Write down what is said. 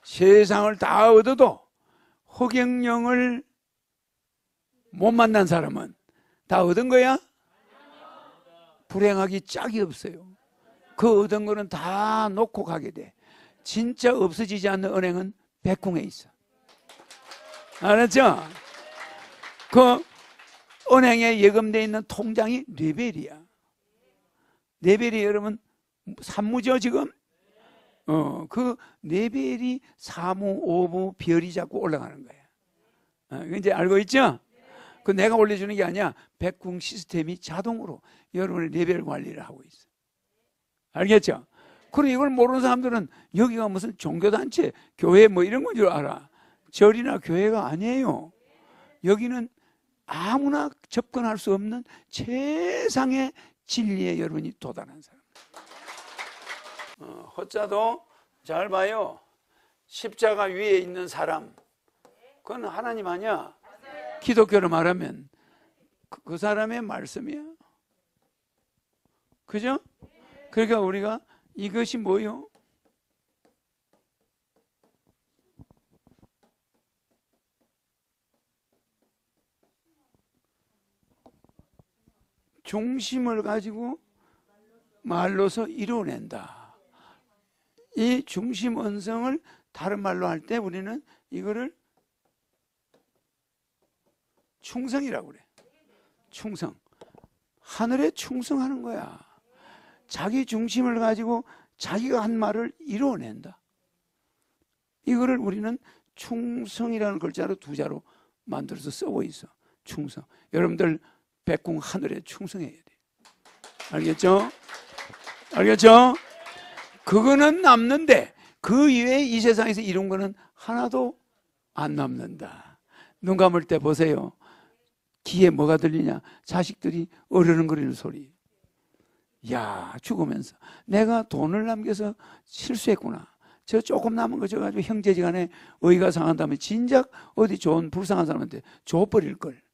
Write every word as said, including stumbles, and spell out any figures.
세상을 다 얻어도 허경영을 못 만난 사람은 다 얻은 거야? 불행하기 짝이 없어요. 그 얻은 거는 다 놓고 가게 돼. 진짜 없어지지 않는 은행은 백궁에 있어. 알았죠? 그 은행에 예금되어 있는 통장이 레벨이야. 레벨이 여러분 산무죠 지금? 어, 그 레벨이 사무, 오무, 별이 자꾸 올라가는 거야. 어, 이제 알고 있죠? 그 내가 올려주는 게 아니야. 백궁 시스템이 자동으로 여러분의 레벨 관리를 하고 있어. 알겠죠? 그리고 이걸 모르는 사람들은 여기가 무슨 종교단체, 교회 뭐 이런 건 줄 알아. 절이나 교회가 아니에요. 여기는 아무나 접근할 수 없는 최상의 진리에 여러분이 도달한 사람. 어, 허자도 잘 봐요. 십자가 위에 있는 사람, 그건 하나님 아니야. 기독교로 말하면 그, 그 사람의 말씀이야. 그죠? 그러니까 우리가 이것이 뭐요? 중심을 가지고 말로서 이루어낸다. 이 중심 언성을 다른 말로 할 때 우리는 이거를 충성이라고 그래. 충성. 하늘에 충성하는 거야. 자기 중심을 가지고 자기가 한 말을 이루어낸다. 이거를 우리는 충성이라는 글자로 두 자로 만들어서 쓰고 있어. 충성. 여러분들 백궁 하늘에 충성해야 돼. 알겠죠? 알겠죠? 그거는 남는데 그 이외에 이 세상에서 이룬 거는 하나도 안 남는다. 눈 감을 때 보세요. 귀에 뭐가 들리냐? 자식들이 어르렁거리는 소리. 야, 죽으면서 내가 돈을 남겨서 실수했구나. 저 조금 남은 거 줘가지고 형제지간에 의가 상한다면 진작 어디 좋은 불쌍한 사람한테 줘버릴 걸.